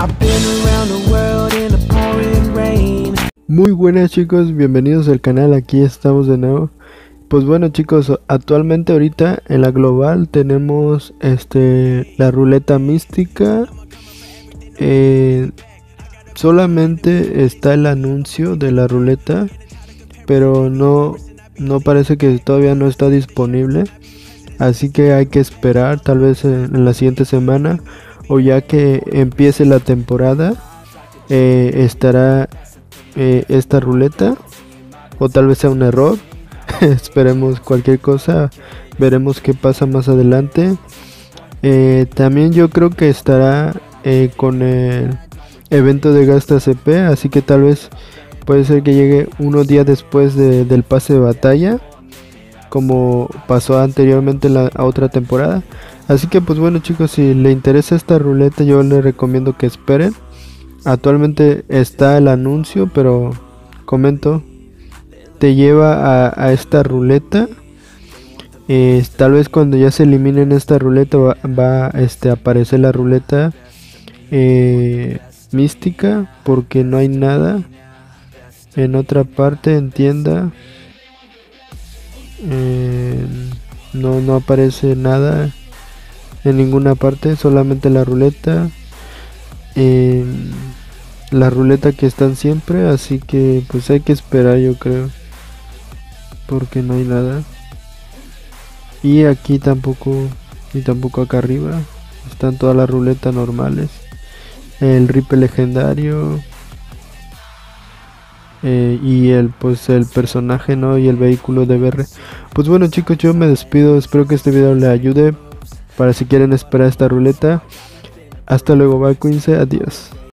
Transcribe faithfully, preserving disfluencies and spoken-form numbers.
Muy buenas chicos, bienvenidos al canal, aquí estamos de nuevo. Pues bueno chicos, actualmente ahorita en la global tenemos este la ruleta mística. eh, Solamente está el anuncio de la ruleta, pero no, no parece que todavía no está disponible. Así que hay que esperar tal vez en, en la siguiente semana o ya que empiece la temporada eh, estará eh, esta ruleta, o tal vez sea un error. Esperemos cualquier cosa, veremos qué pasa más adelante. Eh, también yo creo que estará eh, con el evento de Gasta C P, así que tal vez puede ser que llegue unos días después de, del pase de batalla, como pasó anteriormente en la a otra temporada. Así que pues bueno chicos, si le interesa esta ruleta yo les recomiendo que esperen. Actualmente está el anuncio, pero comento, te lleva a, a esta ruleta. Eh, tal vez cuando ya se eliminen esta ruleta va, va este, a aparecer la ruleta eh, mística, porque no hay nada en otra parte en tienda. Eh, no, no aparece nada en ninguna parte, solamente la ruleta. Eh, la ruleta que están siempre, así que pues hay que esperar, yo creo, porque no hay nada. Y aquí tampoco, y tampoco acá arriba están todas las ruletas normales. El ripple legendario eh, y el pues el personaje, no, y el vehículo de B R. Pues bueno chicos, yo me despido, espero que este video les ayude para si quieren esperar esta ruleta. Hasta luego, bye, cuídense, adiós.